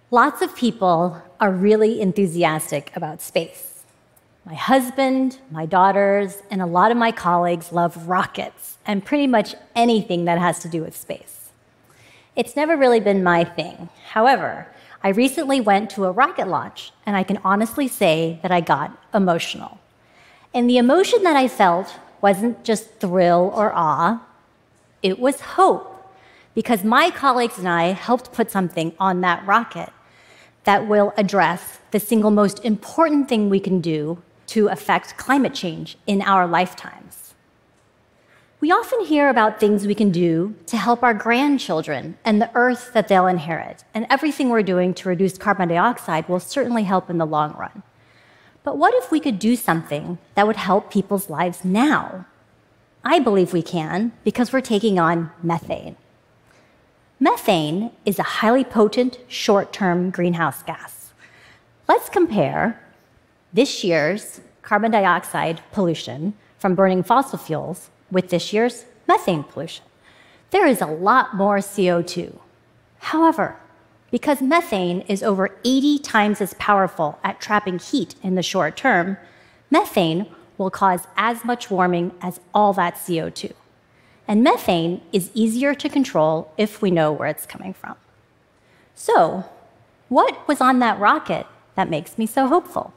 Lots of people are really enthusiastic about space. My husband, my daughters, and a lot of my colleagues love rockets and pretty much anything that has to do with space. It's never really been my thing. However, I recently went to a rocket launch, and I can honestly say that I got emotional. And the emotion that I felt wasn't just thrill or awe, it was hope. Because my colleagues and I helped put something on that rocket that will address the single most important thing we can do to affect climate change in our lifetimes. We often hear about things we can do to help our grandchildren and the Earth that they'll inherit, and everything we're doing to reduce carbon dioxide will certainly help in the long run. But what if we could do something that would help people's lives now? I believe we can because we're taking on methane. Methane is a highly potent, short-term greenhouse gas. Let's compare this year's carbon dioxide pollution from burning fossil fuels with this year's methane pollution. There is a lot more CO2. However, because methane is over 80 times as powerful at trapping heat in the short term, methane will cause as much warming as all that CO2. And methane is easier to control if we know where it's coming from. So, what was on that rocket that makes me so hopeful?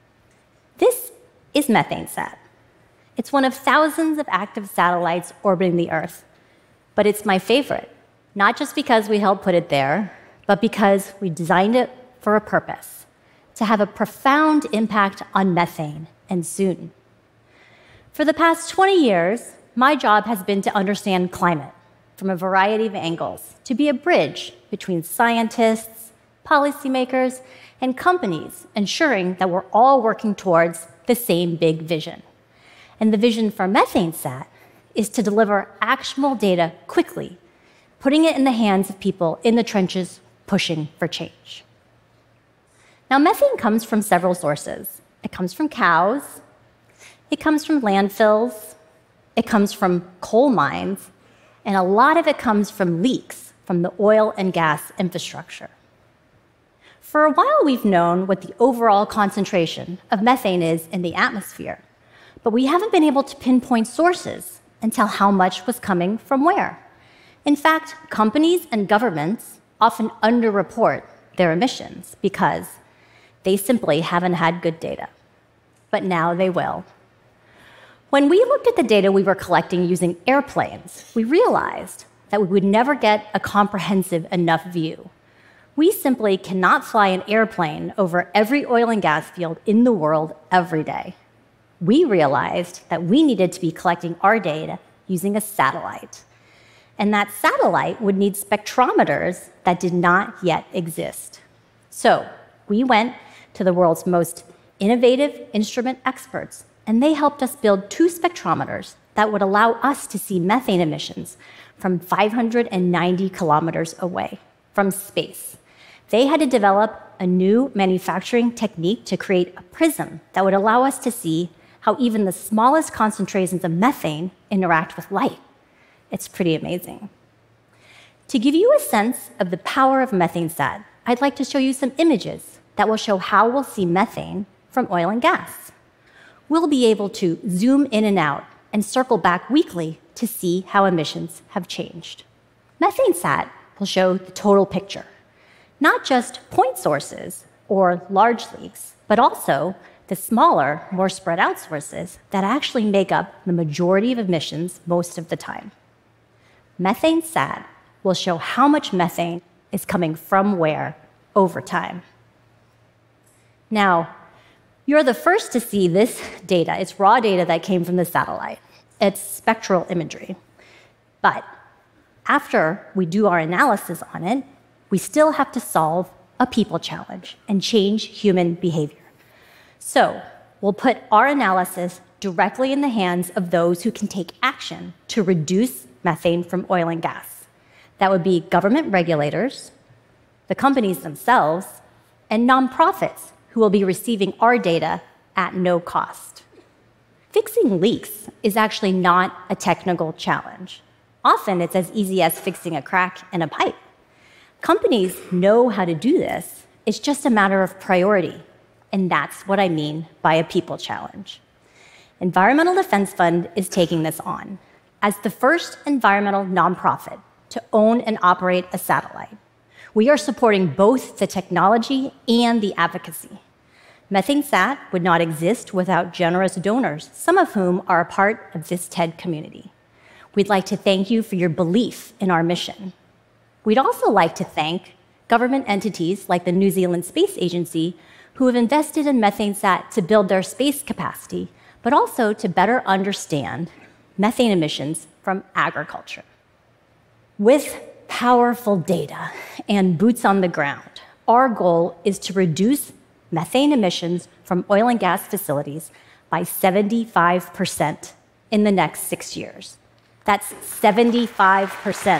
This is MethaneSAT. It's one of thousands of active satellites orbiting the Earth, but it's my favorite, not just because we helped put it there, but because we designed it for a purpose, to have a profound impact on methane, and soon. For the past 20 years, my job has been to understand climate from a variety of angles, to be a bridge between scientists, policymakers, and companies, ensuring that we're all working towards the same big vision. And the vision for MethaneSAT is to deliver actionable data quickly, putting it in the hands of people in the trenches pushing for change. Now, methane comes from several sources. It comes from cows, it comes from landfills, it comes from coal mines, and a lot of it comes from leaks from the oil and gas infrastructure. For a while, we've known what the overall concentration of methane is in the atmosphere, but we haven't been able to pinpoint sources and tell how much was coming from where. In fact, companies and governments often underreport their emissions because they simply haven't had good data. But now they will. When we looked at the data we were collecting using airplanes, we realized that we would never get a comprehensive enough view. We simply cannot fly an airplane over every oil and gas field in the world every day. We realized that we needed to be collecting our data using a satellite. And that satellite would need spectrometers that did not yet exist. So we went to the world's most innovative instrument experts, and they helped us build 2 spectrometers that would allow us to see methane emissions from 590 kilometers away from space. They had to develop a new manufacturing technique to create a prism that would allow us to see how even the smallest concentrations of methane interact with light. It's pretty amazing. To give you a sense of the power of MethaneSAT, I'd like to show you some images that will show how we'll see methane from oil and gas. We'll be able to zoom in and out and circle back weekly to see how emissions have changed. MethaneSAT will show the total picture, not just point sources or large leaks, but also the smaller, more spread out sources that actually make up the majority of emissions most of the time. MethaneSAT will show how much methane is coming from where over time. Now, you're the first to see this data. It's raw data that came from the satellite. It's spectral imagery. But after we do our analysis on it, we still have to solve a people challenge and change human behavior. So we'll put our analysis directly in the hands of those who can take action to reduce methane from oil and gas. That would be government regulators, the companies themselves, and nonprofits who will be receiving our data at no cost. Fixing leaks is actually not a technical challenge. Often it's as easy as fixing a crack in a pipe. Companies know how to do this, It's just a matter of priority, and that's what I mean by a people challenge. Environmental Defense Fund is taking this on. As the first environmental nonprofit to own and operate a satellite, we are supporting both the technology and the advocacy. MethaneSAT would not exist without generous donors, some of whom are a part of this TED community. We'd like to thank you for your belief in our mission. We'd also like to thank government entities like the New Zealand Space Agency, who have invested in MethaneSAT to build their space capacity, but also to better understand methane emissions from agriculture. With powerful data and boots on the ground, our goal is to reduce methane emissions from oil and gas facilities by 75% in the next 6 years. That's 75%.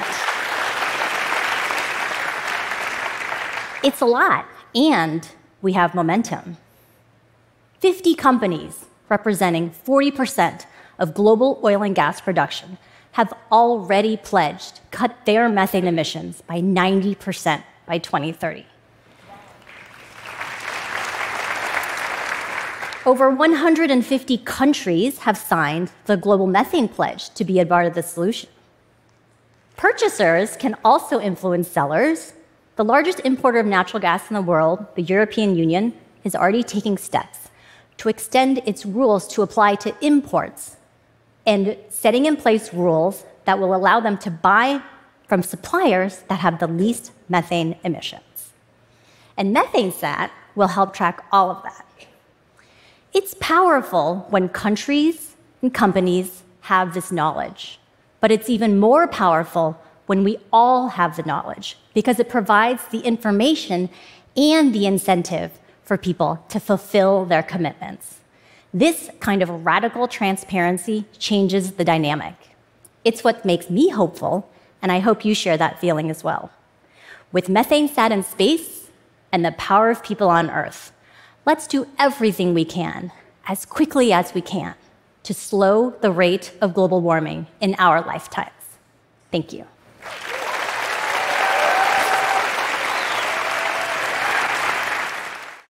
It's a lot, and we have momentum. 50 companies representing 40% of global oil and gas production have already pledged to cut their methane emissions by 90% by 2030. Over 150 countries have signed the Global Methane Pledge to be a part of the solution. Purchasers can also influence sellers. The largest importer of natural gas in the world, the European Union, is already taking steps to extend its rules to apply to imports and setting in place rules that will allow them to buy from suppliers that have the least methane emissions. And MethaneSAT will help track all of that. It's powerful when countries and companies have this knowledge, but it's even more powerful when we all have the knowledge, because it provides the information and the incentive for people to fulfill their commitments. This kind of radical transparency changes the dynamic. It's what makes me hopeful, and I hope you share that feeling as well. With MethaneSAT in space and the power of people on Earth, let's do everything we can, as quickly as we can, to slow the rate of global warming in our lifetimes. Thank you.